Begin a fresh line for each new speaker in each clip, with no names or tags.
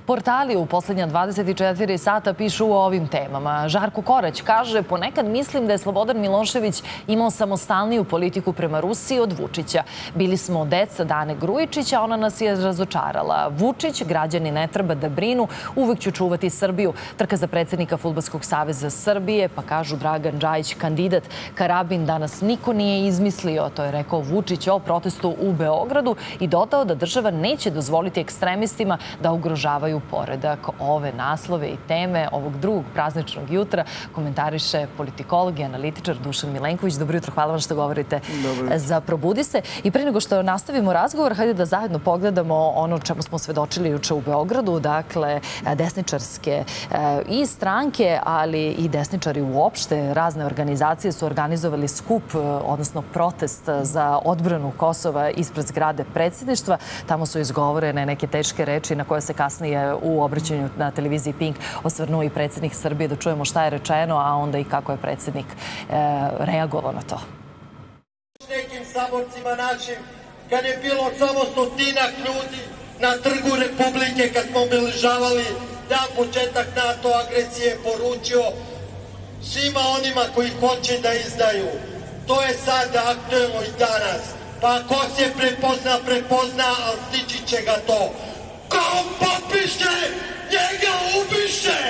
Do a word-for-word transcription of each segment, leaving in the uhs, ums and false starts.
Portali u posljednja dvadeset četiri sata pišu o ovim temama. Žarko Korać kaže, ponekad mislim da je Slobodan Milošević imao samostalniju politiku prema Rusiji od Vučića. Bili smo deca Dane Grujičića, ona nas je razočarala. Vučić, građani ne treba da brinu, uvek ću čuvati Srbiju. Trka za predsjednika Fudbalskog saveza Srbije, pa kažu Dragan Džajić, kandidat. Karabin danas niko nije izmislio, to je rekao Vučić o protestu u Beogradu i dodao da država neće dozvoliti ekstremistima da ugrožavaju poredak. Ove naslove i teme ovog drugog prazničnog jutra komentariše politikolog i analitičar Dušan Milenković. Dobro jutro, hvala vam što govorite za Probudi se. I pre nego što nastavimo razgovor, hajde da zajedno pogledamo ono čemu smo svedočili juče u Beogradu. Dakle, desničarske i stranke, ali i desničari uopšte, razne organizacije su organizovali skup, odnosno protest za odbranu Kosova ispred zgrade predsjedništva. Tamo su izgovorene neke teške reči na koje se kasnije u obraćanju na televiziji Pink osvrnuo i predsjednik Srbije, da čujemo šta je rečeno, a onda i kako je predsjednik reagovao na to.
Nekim saborcima našim, kad je bilo samo stotinak ljudi na Trgu Republike, kad smo obeležavali dan početak NATO agresije, poručio svima onima koji hoće da izdaju. To je sad aktuelno i danas. Pa ko se prepozna, prepozna, ali stići će ga to. Ko potpiše, njega ubiše!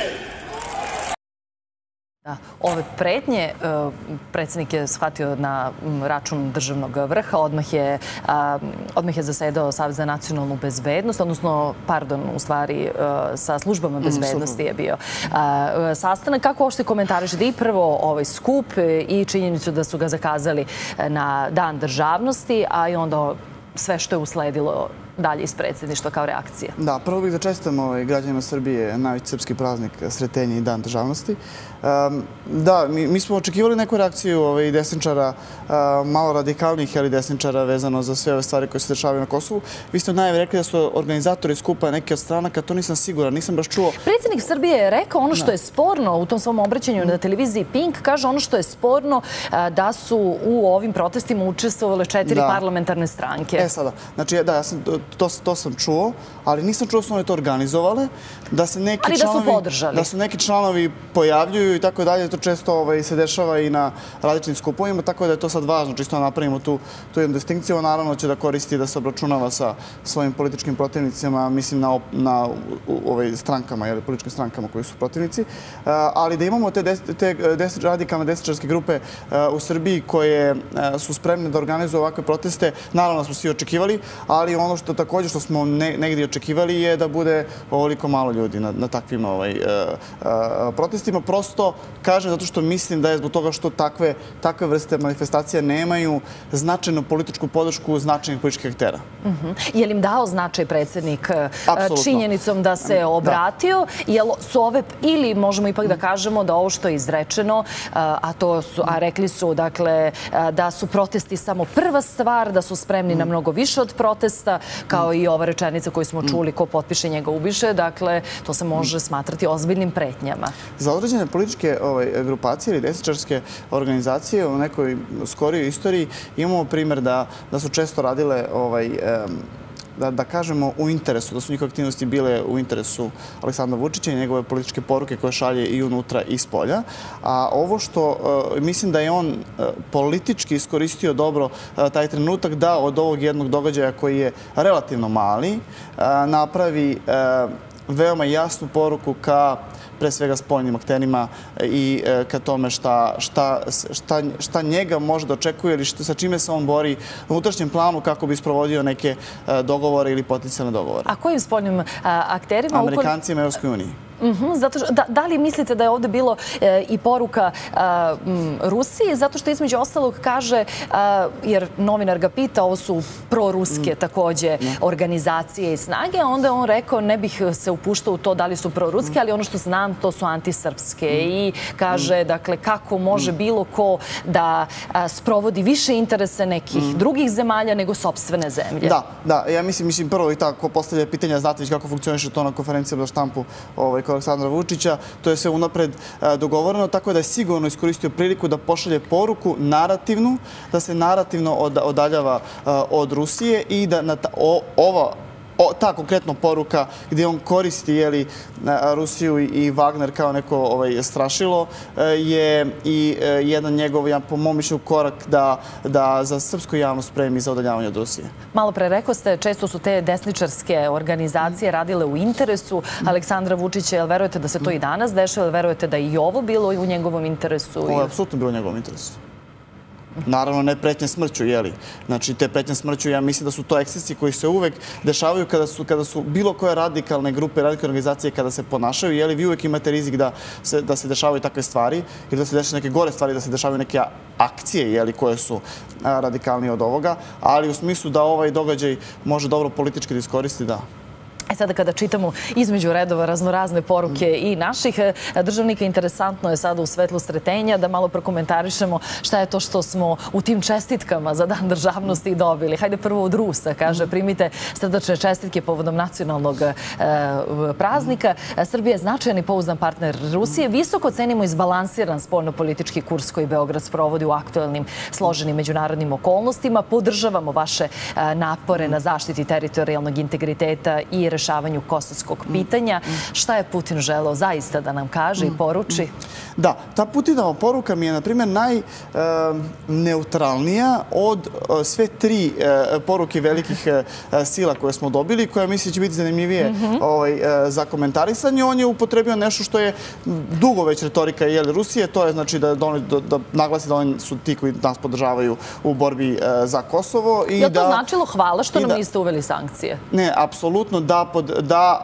Ove pretnje predsjednik je shvatio na račun državnog vrha, odmah je, odmah je zasedao Savez za nacionalnu bezbednost, odnosno, pardon, u stvari sa službama bezbednosti je bio sastanak. Kako uopšte komentarišete i prvo ovaj skup i činjenicu da su ga zakazali na Dan državnosti, a i onda sve što je usledilo dalje iz predsjedništva kao reakcija?
Da, prvo bih da čestitam građanima Srbije najveći srpski praznik Sretenje i Dan državnosti. Da, mi smo očekivali neku reakciju desničara, malo radikalnih, ali desničara vezano za sve ove stvari koje se dešavaju na Kosovu. Vi ste od najave rekli da su organizatori skupa neke od stranaka, to nisam siguran, nisam baš čuo.
Predsjednik Srbije je rekao ono što je sporno u tom svom obraćanju na televiziji Pink, kaže ono što je sporno da su u ovim protestima učestvovale četiri parlamentarne stranke.
E sada, znači da, ja sam to sam čuo, ali nisam čuo da su one to organizovale, da se neki članovi, da su neki članovi pojavljuju i tako dalje. To često se dešava i na različitim skupovima, tako da je to sad važno, čisto da napravimo tu jednu distinkciju. Naravno će da koristi da se obračunava sa svojim političkim protivnicima, mislim na strankama, političkim strankama koji su protivnici, ali da imamo te radikalne desničarske grupe u Srbiji koje su spremne da organizuju ovakve proteste. Naravno smo svi očekivali, ali ono što također što smo negdje očekivali je da bude ovoliko malo ljudi na takvim protestima. Prosto kažem zato što mislim da je zbog toga što takve vrste manifestacija nemaju značajnu političku podršku značajnih političkih aktera.
Je li im dao značaj predsjednik činjenicom da se obratio? Ili možemo ipak da kažemo da ovo što je izrečeno, a rekli su da su protesti samo prva stvar, da su spremni na mnogo više od protesta, kao i ova rečenica koju smo čuli, ko potpiše njega ubiše, dakle, to se može smatrati ozbiljnim pretnjama.
Za određene političke grupacije ili desničarske organizacije u nekoj skorijoj istoriji imamo primjer da su često radile da kažemo u interesu, da su njihove aktivnosti bile u interesu Aleksandra Vučića i njegove političke poruke koje šalje i unutra i spolja. A ovo što mislim da je on politički iskoristio dobro taj trenutak da od ovog jednog događaja koji je relativno mali napravi veoma jasnu poruku ka pre svega spoljnim akterima i ka tome šta njega može da očekuje ili sa čime se on bori na unutrašnjem planu kako bi sprovodio neke dogovore ili potencijalne dogovore.
A kojim spoljnim akterima?
Amerikancima i Evropskoj uniji.
Da li mislite da je ovdje bilo i poruka Rusiji? Zato što između ostalog kaže, jer novinar ga pita, ovo su proruske također organizacije i snage, a onda je on rekao ne bih se upuštao u to da li su proruske, ali ono što znam to su antisrpske i kaže dakle kako može bilo ko da sprovodi više interese nekih drugih zemalja nego sopstvene zemlje.
Da, da, ja mislim, mislim prvo i tako postavlja pitanja, znate već kako funkcioniše to na konferencijama za štampu Aleksandra Vučića, to je sve unapred dogovoreno, tako da je sigurno iskoristio priliku da pošalje poruku narativnu, da se narativno odaljava od Rusije i da ova ta konkretno poruka gdje on koristi Rusiju i Wagner kao neko strašilo je i jedan njegov, po mom mišljenju, korak da za srpsku javnost spremi za odaljavanje od Rusije.
Malo pre rekao ste, često su te desničarske organizacije radile u interesu Aleksandra Vučića. Jel verujete da se to i danas dešava? Jel verujete da i ovo bilo u njegovom interesu?
Ovo je apsolutno bilo u njegovom interesu. Naravno, ne pretnje smrću, jeli. Znači, te pretnje smrću, ja mislim da su to ekscesi koji se uvek dešavaju kada su bilo koje radikalne grupe, radikalne organizacije kada se ponašaju, jeli, vi uvek imate rizik da se dešavaju takve stvari ili da se dešavaju neke gore stvari, da se dešavaju neke akcije, jeli, koje su radikalnije od ovoga, ali u smislu da ovaj događaj može dobro politički da iskoristi, da.
E sada kada čitamo između redova raznorazne poruke i naših državnika, interesantno je sada u svetlu Sretenja da malo prokomentarišemo šta je to što smo u tim čestitkama za Dan državnosti dobili. Hajde prvo od Rusa, kaže, primite srdačne čestitke povodom nacionalnog praznika. Srbija je značajan i pouzdan partner Rusije. Visoko cenimo izbalansiran spoljno-politički kurs koji Beograd sprovodi u aktuelnim složenim međunarodnim okolnostima. Podržavamo vaše napore na zaštiti teritorijalnog integriteta i rešavanju kosovskog pitanja. Šta je Putin želeo zaista da nam kaže i poruči?
Da, ta Putinova poruka mi je, na primjer, najneutralnija od sve tri poruke velikih sila koje smo dobili, koja misli će biti zanimljivije za komentarisanje. On je upotrebio nešto što je dugo već retorika Rusije, to je znači da naglasi da oni su ti koji nas podržavaju u borbi za Kosovo.
Je li to značilo hvala što nam niste uveli sankcije?
Ne, apsolutno da da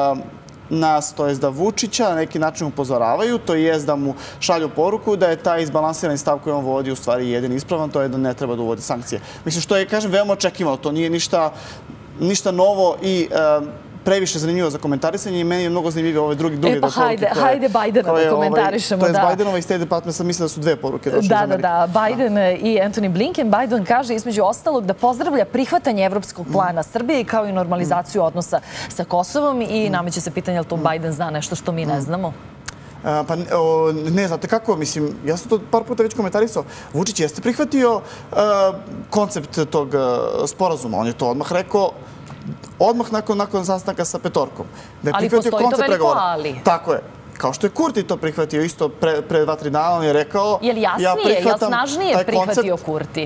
nas, to je da Vučića na neki način upozoravaju, to je da mu šalju poruku da je taj izbalansirani stav koji on vodi u stvari jedin ispravan, to je da ne treba da uvodi sankcije. Mislim što je, kažem, veoma očekivano, to nije ništa novo i previše zanimljivo za komentarisanje i meni je mnogo zanimljivije ove druge poruke.
E pa hajde Bajdena da komentarišemo.
To je Bajdenova i State Department, sam mislila da su dve poruke došle iz Amerike.
Da, da, da. Bajden i Antony Blinken. Bajden kaže između ostalog da pozdravlja prihvatanje evropskog plana Srbije kao i normalizaciju odnosa sa Kosovom i nameće se pitanje je li to Bajden zna nešto što mi ne znamo?
Pa ne, znate kako, mislim, ja sam to par puta već komentarisao. Vučić jeste prihvatio koncept tog sporazuma. On je to odmah rekao odmah nakon sastanka sa Petorkom.
Ali postoji to veliko ali.
Tako je. Kao što je Kurti to prihvatio isto pre dva, tri dana, on je rekao...
Je li jasnije, je li snažnije prihvatio Kurti?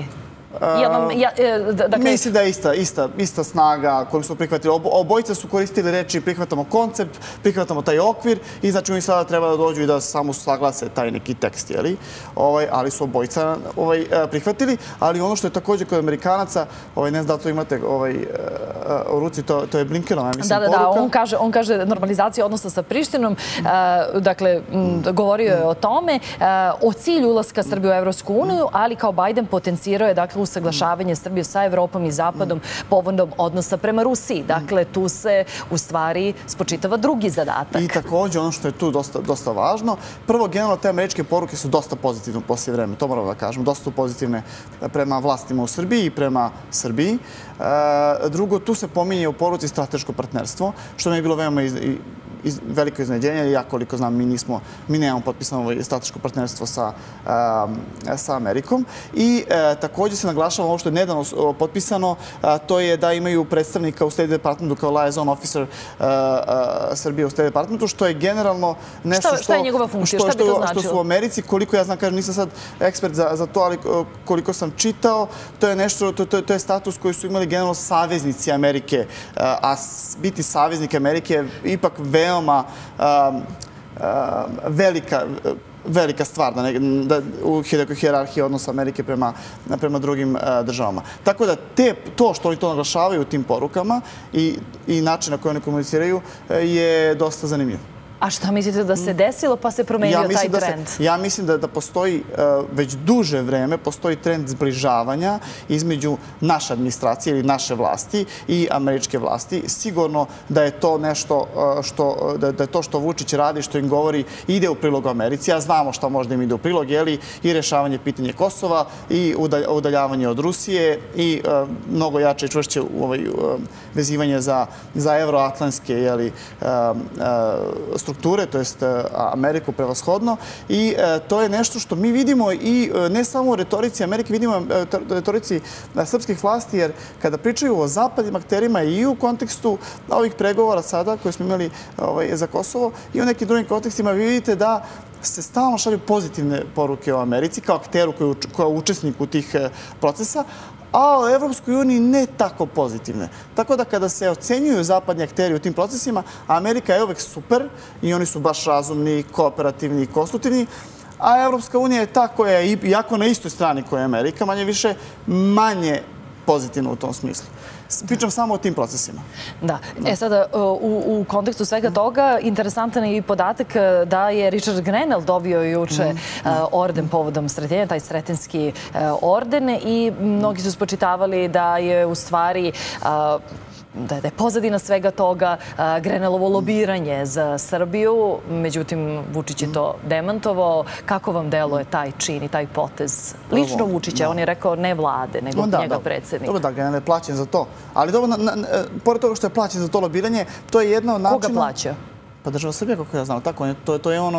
Mislim da je ista snaga koju smo prihvatili. Obojice su koristili reči prihvatamo koncept, prihvatamo taj okvir i znači oni sada treba da dođu i da samo saglase taj neki tekst, ali su obojica prihvatili. Ali ono što je također kod Amerikanaca, ne znam da to imate u ruci, to je Blinkenova, mislim, poruka.
Da, da, da, on kaže normalizacija odnosa sa Prištinom, dakle, govorio je o tome, o cilju ulaska Srbije u Evropsku uniju, ali kao Bajden potencirao je, dakle, usaglašavanje Srbije sa Evropom i Zapadom povodom odnosa prema Rusiji. Dakle, tu se u stvari spočitava drugi zadatak.
I također ono što je tu dosta važno, prvo, generalno te američke poruke su dosta pozitivne u poslije vreme, to moramo da kažemo, dosta su pozitivne prema vlastima u Srbiji i prema Srbiji. Drugo, tu se pominje u poruci strateško partnerstvo, što mi je bilo veoma veliko iznenađenje. Ja koliko znam, mi nismo, mi nemamo potpisano strateško partnerstvo sa Amerikom. I također se naglašava ovo što je nedavno potpisano, to je da imaju predstavnika u State Departmentu kao liaison officer Srbije u State Departmentu, što je generalno nešto što...
Šta je njegova funkcija? Šta bi to značilo?
Što su u Americi, koliko ja znam, kažem, nisam sad ekspert za to, ali koliko sam čitao, to je nešto, to je status koji su imali generalno saveznici Amerike, a biti saveznik Amerike je ipak veoma velika velika stvar u hijerarhiji odnosa Amerike prema drugim državama. Tako da to što oni to naglašavaju u tim porukama i način na koji oni komuniciraju je dosta zanimljivo.
A šta mislite da se desilo pa se promenio taj trend?
Ja mislim da postoji već duže vreme, postoji trend zbližavanja između naše administracije ili naše vlasti i američke vlasti. Sigurno da je to nešto što, da je to što Vučić radi, što im govori, ide u prilog Americi. Ja znamo šta možda im ide u prilog, jeli, i rešavanje pitanja Kosova i udaljavanje od Rusije i mnogo jače i čvršće vezivanje za evroatlantske, jeli, strukture, to jest Ameriku prevashodno, i to je nešto što mi vidimo i ne samo u retorici Amerike, vidimo u retorici srpskih vlasti, jer kada pričaju o zapadnim akterima i u kontekstu ovih pregovora sada koje smo imali za Kosovo i u nekim drugim kontekstima, vi vidite da se stalno šalju pozitivne poruke o Americi kao akteru koja je učesnik u tih procesa, a o Evropskoj uniji ne tako pozitivne. Tako da kada se ocenjuju zapadni akteri u tim procesima, Amerika je uvek super i oni su baš razumni, kooperativni i konstruktivni, a Evropska unija je ta koja je, iako na istoj strani koja je Amerika, manje više manje pozitivna u tom smislu. Pričam samo o tim procesima.
Da. E sada, u kontekstu svega toga, interesantan je i podatak da je Richard Grenell dobio juče orden povodom Sretenja, taj Sretenjski orden, i mnogi su spočitavali da je u stvari da je pozadina svega toga Grenellovo lobiranje za Srbiju. Međutim, Vučić je to demantovao. Kako vam deluje taj čin i taj potez? Lično Vučića, on je rekao ne vlade, nego njega predsjednika.
Dobro, da, Grenell je plaćen za to. Ali dobro, pored toga što je plaćen za to lobiranje, to je jedna od načina...
Koga plaća?
Pa država Srbija, kako ja znam, tako. To je on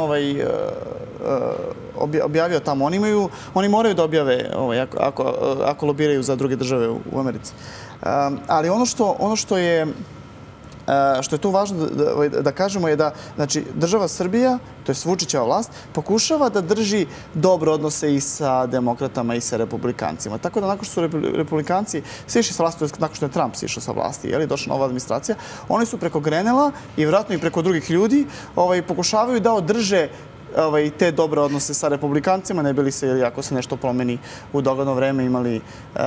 objavio tamo. Oni moraju da objave ako lobiraju za druge države u Americi. Ali ono što je što je tu važno da kažemo je da država Srbija, to je Vučićeva vlast, pokušava da drži dobre odnose i sa demokratama i sa republikancima. Tako da nakon što su republikanci sišli sa vlasti, nakon što je Trump sišao sa vlasti, došla nova administracija, oni su preko Grenella i vjerojatno i preko drugih ljudi pokušavaju da održe te dobre odnose sa republikancima, ne bili se, ako se nešto promeni u dogledno vreme, imali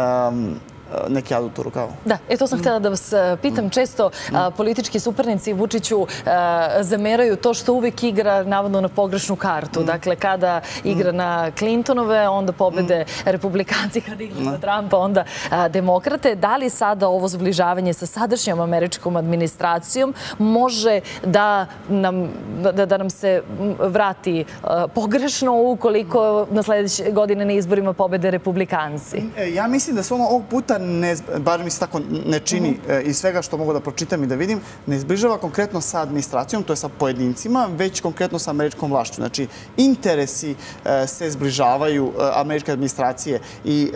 neki adut u rukavu.
Da, e to sam htjela da vas pitam. Često politički suparnici Vučiću zameraju to što uvijek igra navodno na pogrešnu kartu. Dakle, kada igra na Clintonove, onda pobede republikanci, kada igra na Trumpa, onda demokrate. Da li sada ovo zbližavanje sa sadašnjom američkom administracijom može da nam se vrati pogrešno ukoliko na sljedeće godine na izborima pobede republikanci?
Ja mislim da se ono ovog puta, bar mi se tako ne čini iz svega što mogu da pročitam i da vidim, ne zbližava konkretno sa administracijom, to je sa pojedincima, već konkretno sa američkom vlašću. Znači, interesi se zbližavaju američke administracije i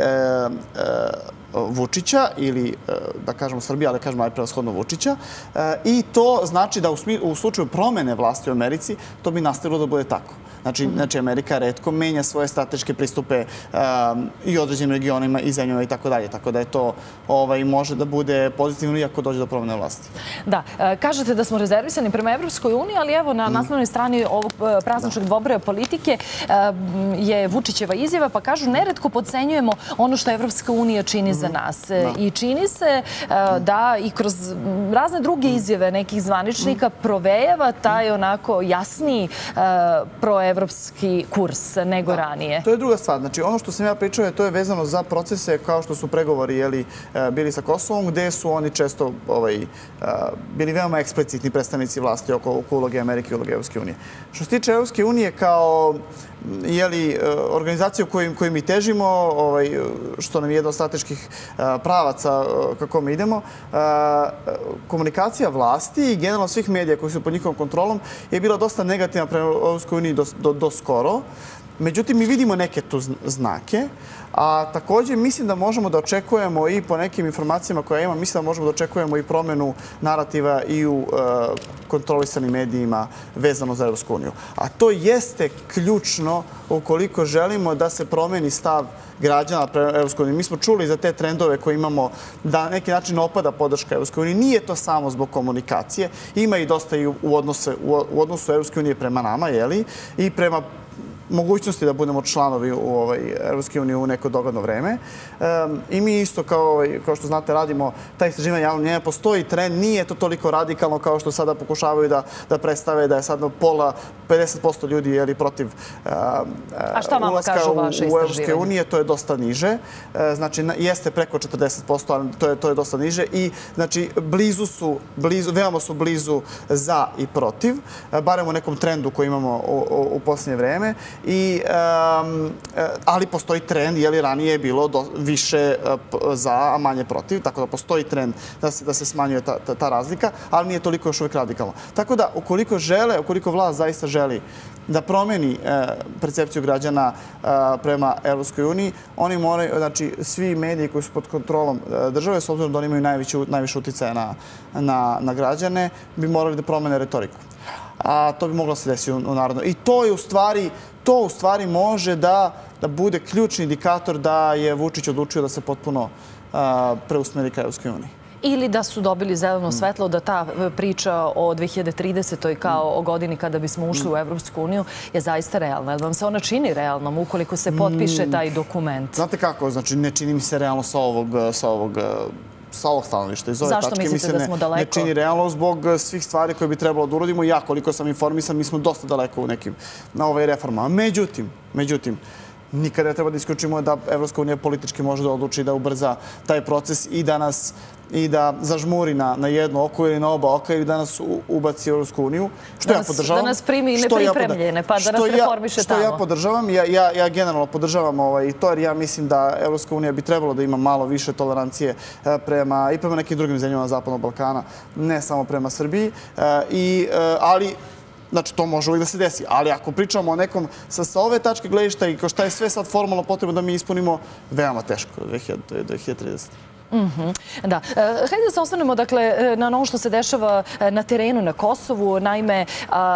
Vučića, ili da kažemo Srbija, ali da kažemo najprevashodno Vučića, i to znači da u slučaju promene vlasti u Americi to bi nastavilo da bude tako. Znači, Amerika retko menja svoje strateške pristupe i određenim regionima i zemljama i tako dalje. Tako da je to može da bude pozitivno iako dođe do promene vlasti.
Da. Kažete da smo rezervisani prema Evropskoj uniji, ali evo na naslovnoj strani ovog prazničnog dvobroja politike je Vučićeva izjava, pa kažu neretko podcenjujemo ono što Evropska unija čini za nas. I čini se da i kroz razne druge izjave nekih zvaničnika provejava taj onako jasniji proevropski kurs nego ranije.
To je druga stvar. Znači, ono što sam ja pričao, to je vezano za procese kao što su pregovori bili sa Kosovom, gde su oni često bili veoma eksplicitni predstavnici vlasti oko uloge Amerike i uloge Evropske unije. Što se tiče Evropske unije kao organizacije u kojoj mi težimo, što nam je jedna od strateških pravaca kako mi idemo, komunikacija vlasti i generalno svih medija koji su pod njihovom kontrolom je bila dosta negativna prema Evropskoj uniji do skoro. Međutim, mi vidimo neke tu znake, a također mislim da možemo da očekujemo i po nekim informacijama koje imam, mislim da možemo da očekujemo i promjenu narativa i u kontrolisanim medijima vezano za Evropsku uniju. A to jeste ključno ukoliko želimo da se promeni stav građana prema Evropskoj uniji. Mi smo čuli za te trendove koje imamo da na neki način opada podrška Evropskoj uniji. Nije to samo zbog komunikacije. Ima i dosta i u odnosu Evropske unije prema nama, i prema mogućnosti da budemo članovi u Evropske unije u neko dogledno vreme. I mi isto, kao što znate, radimo taj istraživanje javnog mnjenja. Postoji trend, nije to toliko radikalno kao što sada pokušavaju da predstave da je sad pola, pedeset posto ljudi protiv ulaska u Evropske unije. To je dosta niže. Znači, jeste preko četrdeset posto, ali to je dosta niže. I, znači, blizu su, veoma su blizu za i protiv, barem u nekom trendu koji imamo u posljednje vreme. Ali postoji trend, jer ranije je bilo više za, a manje protiv, tako da postoji trend da se smanjuje ta razlika, ali nije toliko još uvijek radikalno. Tako da, ukoliko žele, ukoliko vlast zaista želi da promeni percepciju građana prema Evropskoj uniji, oni moraju, znači, svi mediji koji su pod kontrolom države, s obzirom da oni imaju najviše uticaja na građane, bi morali da promene retoriku. A to bi moglo se desiti u narodu. I to je u stvari, to u stvari može da bude ključni indikator da je Vučić odlučio da se potpuno preusmeri ka Evropskoj uniji.
Ili da su dobili zeleno svetlo, da ta priča o dve hiljade tridesetoj kao o godini kada bismo ušli u Evropsku uniju je zaista realna. Jel vam se ona čini realnom ukoliko se potpiše taj dokument?
Znate kako? Znači, ne čini mi se realno sa ovog sa ovog stanovišta.
Zašto mislite da smo daleko?
Ne čini realno zbog svih stvari koje bi trebalo da uradimo. Ja, koliko sam informisan, mi smo dosta daleko u nekim reformama. Međutim, međutim, nikada ne treba da isključimo da Evropska unija politički može da odluči da ubrza taj proces i da nas i da zažmuri na jedno oko ili na oba oka ili da nas ubaci u Evropsku uniju, što ja podržavam.
Da nas primi nepripremljene, pa da nas reformiše tamo.
Što ja podržavam, ja generalno podržavam i to, jer ja mislim da Evropska unija bi trebalo da ima malo više tolerancije i prema nekim drugim zemljama Zapadnog Balkana, ne samo prema Srbiji, ali znači, to može uvijek da se desi. Ali ako pričamo o nekom sa ove tačke gledišta i kao šta je sve sad formalno potrebno da mi ispunimo, veoma teško dve hiljade tridesete.
Da. Hajde da se osvrnemo na ono što se dešava na terenu na Kosovu. Naime,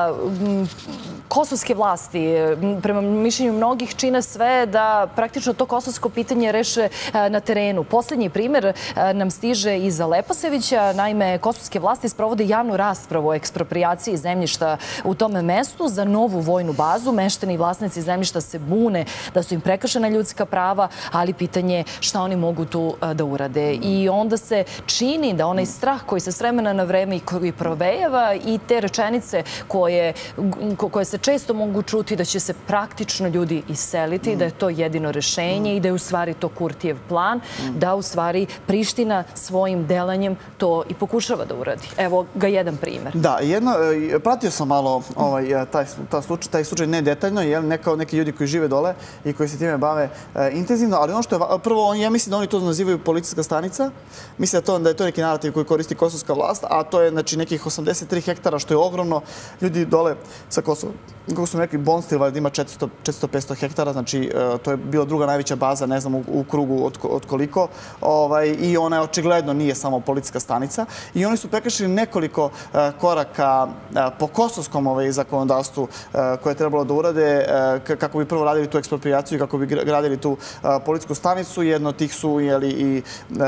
kosovske vlasti, prema mišljenju mnogih, čine sve da praktično to kosovsko pitanje reše na terenu. Poslednji primjer nam stiže iza Leposevića. Naime, kosovske vlasti sprovode javnu raspravu o eksproprijaciji zemljišta u tome mestu za novu vojnu bazu. Meštani i vlasnici zemljišta se bune da su im prekršena ljudska prava, ali pitanje je šta oni mogu tu da urade. I onda se čini da onaj strah koji se s vremena na vreme i koji provejava i te rečenice koje se često mogu čuti da će se praktično ljudi iseliti, da je to jedino rešenje i da je u stvari to Kurtijev plan, da u stvari Priština svojim delanjem to i pokušava da uradi. Evo ga jedan primjer.
Da, jedno, pratio sam malo taj slučaj, ne detaljno, ne kao neki ljudi koji žive dole i koji se time bave intenzivno, ali ono što je, prvo, ja mislim da oni to nazivaju policijska stanica. Mislim da je to neki narativ koji koristi kosovska vlast, a to je nekih osamdeset tri hektara, što je ogromno. Ljudi dole sa Kosova, kako su rekli, Bonstil ima četiristo do petsto hektara, znači to je bila druga najveća baza, ne znam u krugu od koliko, i ona očigledno nije samo policijska stanica. I oni su prekršili nekoliko koraka po kosovskom zakonodavstvu koje je trebalo da urade kako bi prvo radili tu eksproprijaciju i kako bi gradili tu policijsku stanicu. Jedno od tih su i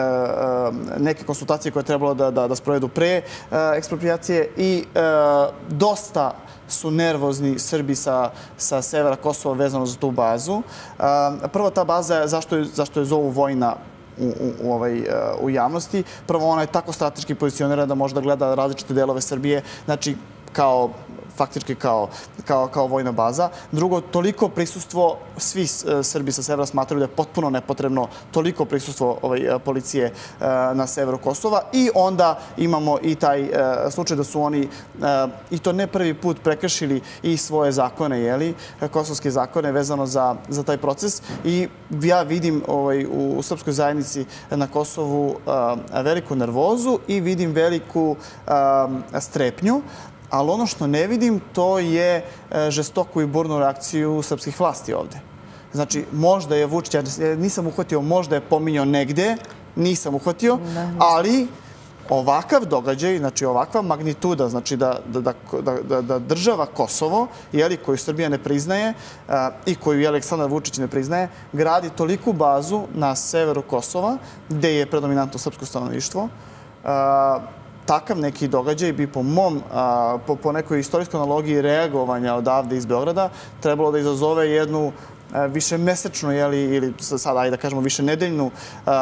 neke konsultacije koje je trebalo da sprovedu pre eksproprijacije i dosta su nervozni Srbi sa severa Kosova vezano za tu bazu. Prvo, ta baza, zašto je zovu vojna u javnosti? Prvo, ona je tako strateški pozicionirana da može da gleda različite delove Srbije, znači kao faktički kao vojna baza. Drugo, toliko prisustvo, svi Srbi sa severa smatraju da je potpuno nepotrebno toliko prisustvo policije na severu Kosova. I onda imamo i taj slučaj da su oni, i to ne prvi put, prekršili i svoje zakone, kosovske zakone vezano za taj proces. I ja vidim u srpskoj zajednici na Kosovu veliku nervozu i vidim veliku strepnju. Ali ono što ne vidim, to je žestoku i burnu reakciju srpskih vlasti ovde. Znači, možda je Vučić, ja nisam uhvatio, možda je pominjao negde, nisam uhvatio, ali ovakav događaj, znači ovakva magnituda, znači da država Kosovo, koju Srbija ne priznaje i koju Aleksandar Vučić ne priznaje, gradi toliku bazu na severu Kosova, gde je predominantno srpsko stanovništvo, takav neki događaj bi po mom, po nekoj istorijskoj analogiji reagovanja odavde iz Beograda trebalo da izazove jednu višemesečnu ili sada, ajde da kažemo, više nedeljnu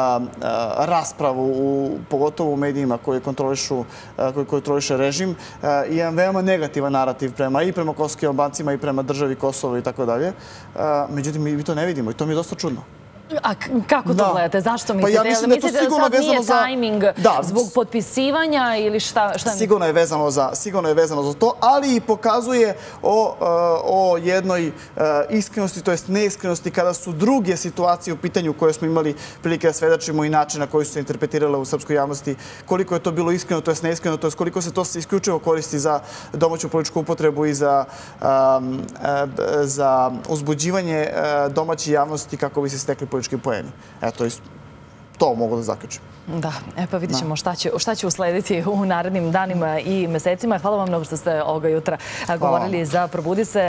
raspravu, pogotovo u medijima koji kontroliše režim, i jedan veoma negativan narativ i prema kosovskim Albancima i prema državi Kosovo i tako dalje. Međutim, mi to ne vidimo i to mi je dosta čudno.
A kako to gledate? Zašto mislite?
Pa ja mislim da je to sigurno vezano za...
Mislite da sad nije tajming zbog potpisivanja ili šta?
Sigurno je vezano za, sigurno je vezano za to, ali i pokazuje o, o jednoj iskrenosti, to jest neiskrenosti kada su druge situacije u pitanju koje smo imali prilike da svedočimo i način na koji su se interpretirale u srpskoj javnosti, koliko je to bilo iskreno, to jest neiskreno, to jest koliko se to isključivo koristi za domaću političku upotrebu i za, um, za uzbuđivanje domaće javnosti kako bi se stekli politički poeni. Eto, to mogu da zaključim.
Da, e pa vidit ćemo šta će uslediti u narednim danima i mesecima. Hvala vam mnogo što ste ovoga jutra govorili za Probudi se.